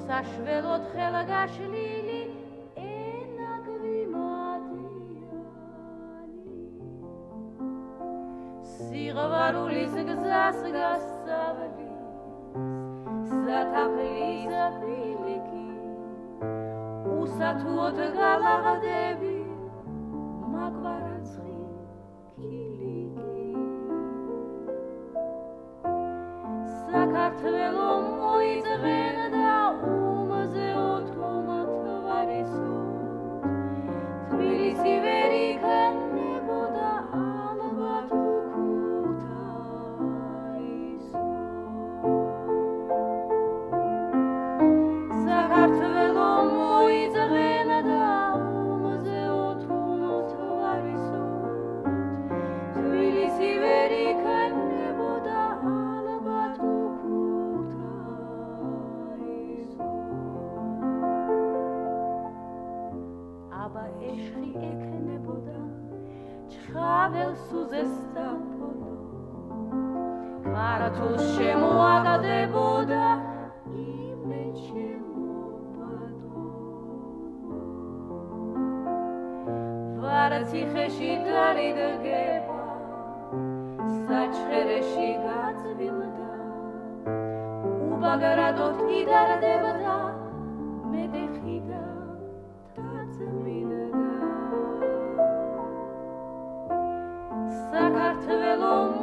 საშველოდ ხელგაშლილი ენა გვიმატიანი სიყვარულის გზას გასწავლის ზათაფლის ფილიკი უსათუოდ გალაღდები მაგვარაცხი ქილიკი საქართველო მოიძღენდა უმზე ოთხმათვარისოდ თბილისი ვერ იქნებოდა ალბათ უქუთაისოდ საქართველო მოიძღენდა უმზე ოთხმათვარისოდ თბილისი ვერ იქნებოდა ალბათ აბა ეშხი ეკნებოდა ჩხაბელ სუზეს და ფონო ქართულს შემოაგდებოდა იმე ჩემობადო ვარციხეში დარიდგება საჩხერეში გაწვიმდა უბაგრადოდ იდარდებდა მედეხიდა საქართველო